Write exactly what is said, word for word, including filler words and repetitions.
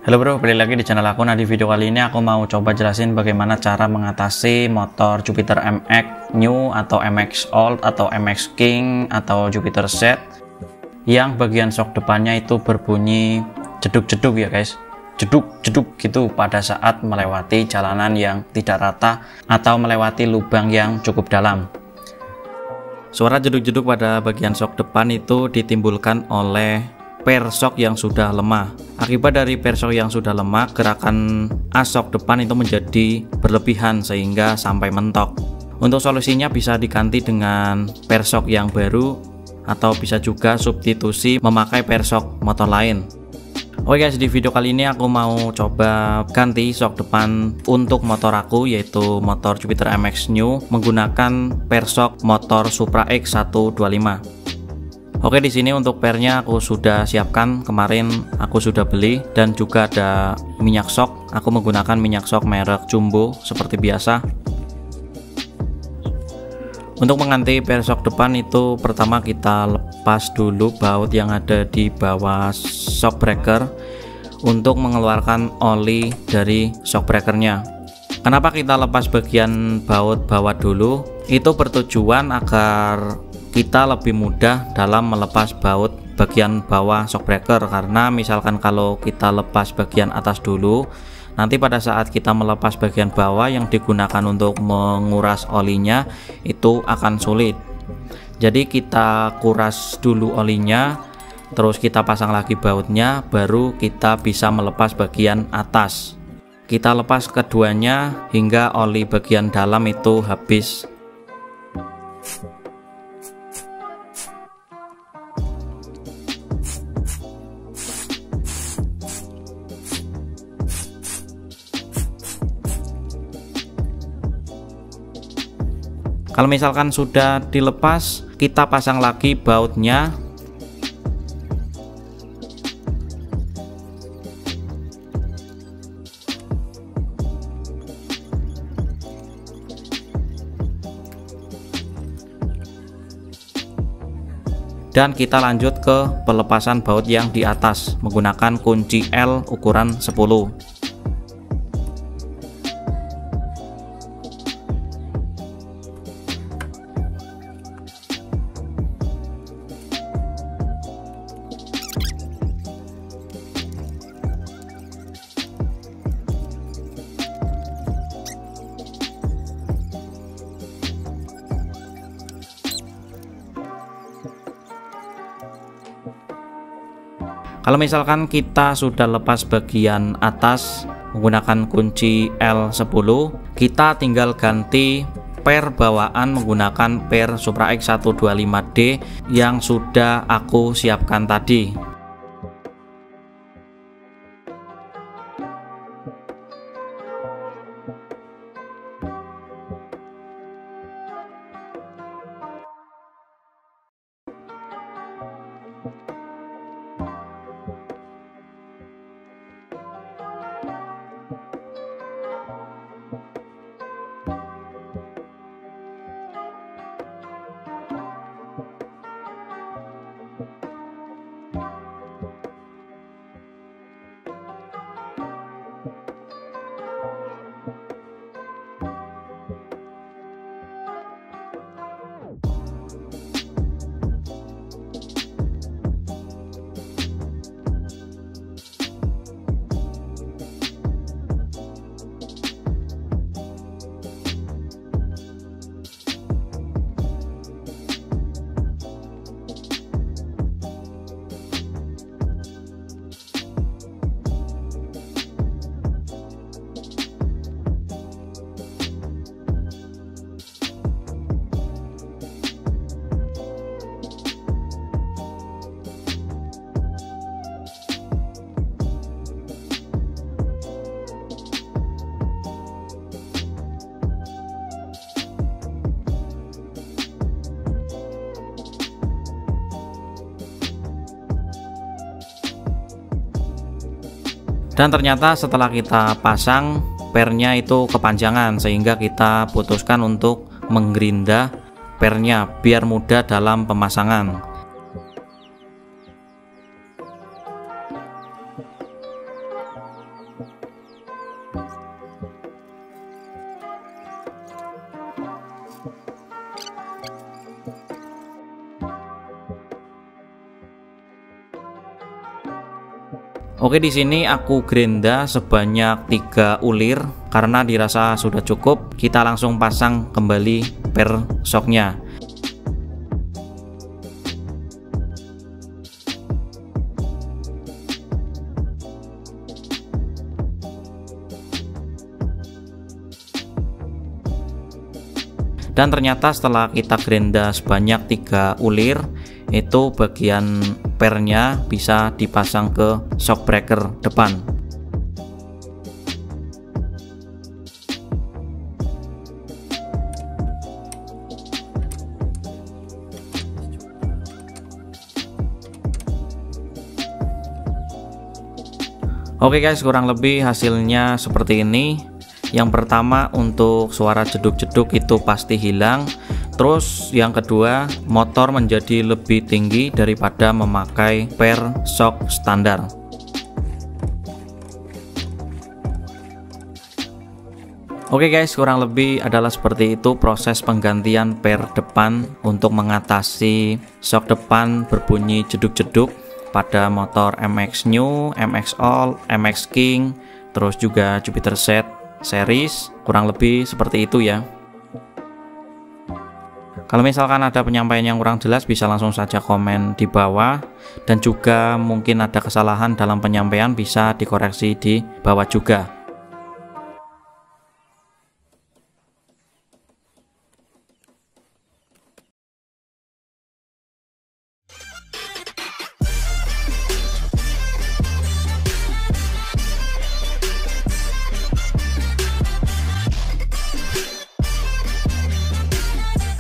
Halo bro, balik lagi di channel aku. Nah, di video kali ini aku mau coba jelasin bagaimana cara mengatasi motor Jupiter M X New atau M X Old atau M X King atau Jupiter Z yang bagian shock depannya itu berbunyi jeduk-jeduk ya guys, jeduk-jeduk gitu pada saat melewati jalanan yang tidak rata atau melewati lubang yang cukup dalam. Suara jeduk-jeduk pada bagian shock depan itu ditimbulkan oleh per shock yang sudah lemah. Akibat dari per shock yang sudah lemah, gerakan as shock depan itu menjadi berlebihan sehingga sampai mentok. Untuk solusinya bisa diganti dengan per shock yang baru atau bisa juga substitusi memakai per shock motor lain. Oke guys, di video kali ini aku mau coba ganti shock depan untuk motor aku, yaitu motor Jupiter M X New menggunakan per shock motor Supra X seratus dua puluh lima. Oke, di sini untuk pernya aku sudah siapkan, kemarin aku sudah beli, dan juga ada minyak shock. Aku menggunakan minyak shock merek Jumbo seperti biasa. Untuk mengganti per shock depan itu pertama kita lepas dulu baut yang ada di bawah shock breaker untuk mengeluarkan oli dari shock breakernya. Kenapa kita lepas bagian baut bawah dulu? Itu bertujuan agar kita lebih mudah dalam melepas baut bagian bawah shock breaker, karena misalkan kalau kita lepas bagian atas dulu, nanti pada saat kita melepas bagian bawah yang digunakan untuk menguras olinya itu akan sulit. Jadi kita kuras dulu olinya, terus kita pasang lagi bautnya, baru kita bisa melepas bagian atas. Kita lepas keduanya hingga oli bagian dalam itu habis. Kalau misalkan sudah dilepas, kita pasang lagi bautnya. Dan kita lanjut ke pelepasan baut yang di atas menggunakan kunci L ukuran sepuluh. Kalau misalkan kita sudah lepas bagian atas menggunakan kunci L sepuluh, kita tinggal ganti per bawaan menggunakan per Supra X seratus dua puluh lima D yang sudah aku siapkan tadi. Dan ternyata setelah kita pasang, pernya itu kepanjangan sehingga kita putuskan untuk menggerinda pernya biar mudah dalam pemasangan. Oke, di sini aku gerinda sebanyak tiga ulir karena dirasa sudah cukup. Kita langsung pasang kembali per shocknya. Dan ternyata setelah kita gerinda sebanyak tiga ulir, itu bagian pernya bisa dipasang ke shock breaker depan. Oke guys, kurang lebih hasilnya seperti ini. Yang pertama, untuk suara jeduk-jeduk itu pasti hilang. Terus yang kedua, motor menjadi lebih tinggi daripada memakai per shock standar. Oke guys, kurang lebih adalah seperti itu proses penggantian per depan untuk mengatasi shock depan berbunyi jeduk-jeduk pada motor M X New, M X Old, M X King, terus juga Jupiter Z series. Kurang lebih seperti itu ya. Kalau misalkan ada penyampaian yang kurang jelas, bisa langsung saja komen di bawah, dan juga mungkin ada kesalahan dalam penyampaian bisa dikoreksi di bawah juga.